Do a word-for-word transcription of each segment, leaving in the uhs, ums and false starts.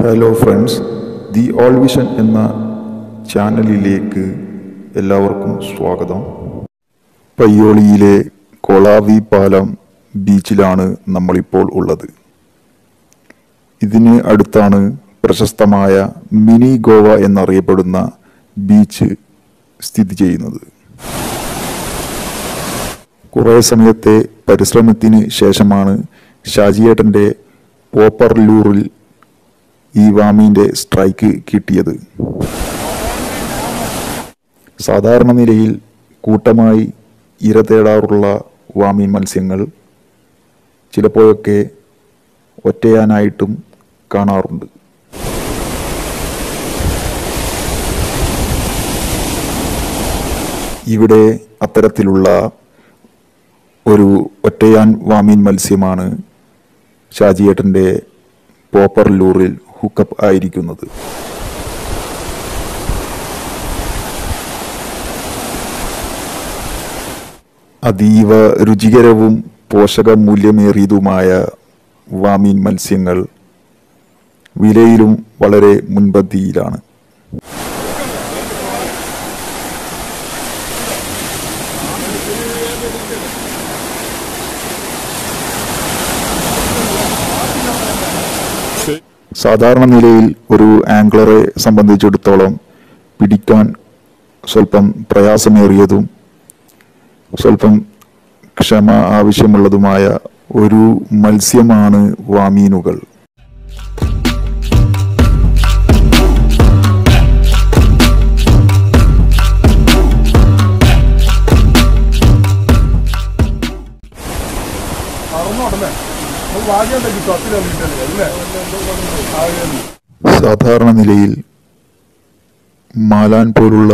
Hello friends, the all vision എന്ന ചാനലിലേക്ക് എല്ലാവർക്കും സ്വാഗതം. പയ്യോളിയിലെ കൊളാവി പാലം ബീച്ചിലാണ് നമ്മളിപ്പോൾ ഉള്ളത്. ഇതിന് അടുത്താണ് പ്രശസ്തമായ മിനി ഗോവ എന്നറിയപ്പെടുന്ന ബീച്ച് സ്ഥിതി ചെയ്യുന്നത്. കുറേ സമയത്തെ പരിശ്രമത്തിന് ശേഷമാണ് ഷാജിയേട്ടൻ്റെ പോപ്പർ ലൂറിൽ ഈ വാമീൻ്റെ സ്ട്രൈക്ക് കിട്ടിയത്. സാധാരണ നിലയിൽ കൂട്ടമായി ഇര തേടാറുള്ള വാമീൻ മത്സ്യങ്ങൾ ചിലപ്പോഴൊക്കെ ഒറ്റയാനായിട്ടും കാണാറുണ്ട്. ഇവിടെ അത്തരത്തിലുള്ള ഒരു ഒറ്റയാൻ വാമീൻ മത്സ്യമാണ് ഷാജിയേട്ടൻ്റെ പോപ്പർ ലൂറിൽ ഹുക്കപ്പ് ആയിരിക്കുന്നത്. അതീവ രുചികരവും പോഷകമൂല്യമേറിയതുമായ വാമീൻ മത്സ്യങ്ങൾ വിലയിലും വളരെ മുൻപന്തിയിലാണ്. സാധാരണ നിലയിൽ ഒരു ആംഗ്ലറെ സംബന്ധിച്ചിടത്തോളം പിടിക്കാൻ സ്വല്പം പ്രയാസമേറിയതും സ്വല്പം ക്ഷമ ആവശ്യമുള്ളതുമായ ഒരു മത്സ്യമാണ് വാമീനുകൾ. സാധാരണ നിലയിൽ മാലാൻ പോലുള്ള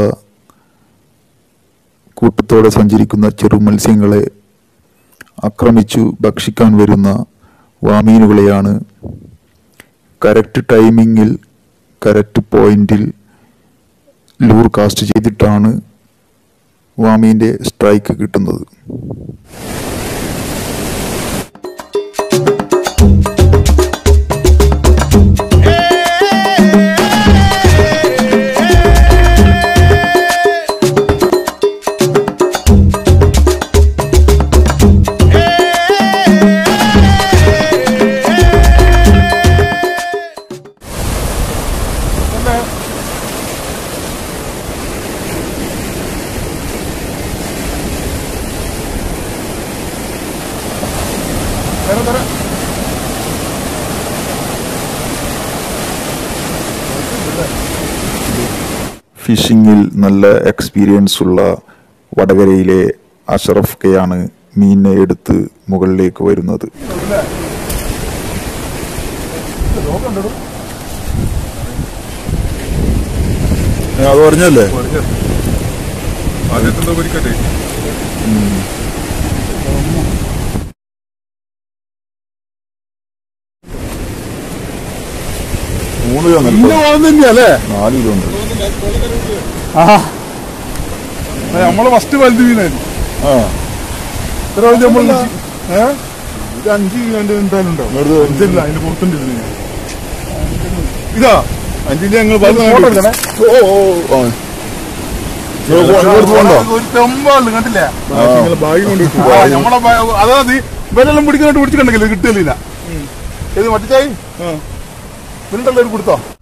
കൂട്ടത്തോടെ സഞ്ചരിക്കുന്ന ചെറു മത്സ്യങ്ങളെ ആക്രമിച്ചു ഭക്ഷിക്കാൻ വരുന്ന വാമീനുകളെയാണ് കറക്റ്റ് ടൈമിങ്ങിൽ കറക്റ്റ് പോയിന്റിൽ ലൂർ കാസ്റ്റ് ചെയ്തിട്ടാണ് വാമീൻ്റെ സ്ട്രൈക്ക് കിട്ടുന്നത്. ഫിഷിങ്ങിൽ നല്ല എക്സ്പീരിയൻസ് ഉള്ള വടകരയിലെ അഷറഫ് കെയാണ് മീനിനെ എടുത്ത് മുകളിലേക്ക് വരുന്നത്. അത് പറഞ്ഞല്ലേ മൂന്ന് കിലോ തന്നെയല്ലേ? നാല് കിലോ ഉണ്ട്. നമ്മള് ഫസ്റ്റ് വലുത് മീനായിരുന്നു. ഇത്ര വലിയ നമ്മൾ ഇത് അഞ്ച് കിലോ എന്തായാലും ഉണ്ടാവും. അതിന്റെ പുറത്തുണ്ട് ഇതാ അഞ്ചിന്റെ ഞങ്ങൾ കണ്ടില്ലേ? ബാഗ് കൊണ്ട് നമ്മളെ അതായത് ഇവരെല്ലാം പിടിക്കാനായിട്ട് പിടിച്ചിട്ടുണ്ടെങ്കിൽ കിട്ടില്ല. ഏത് മറ്റിച്ചായി പിന്നീടുള്ളവർ കൊടുത്തോ?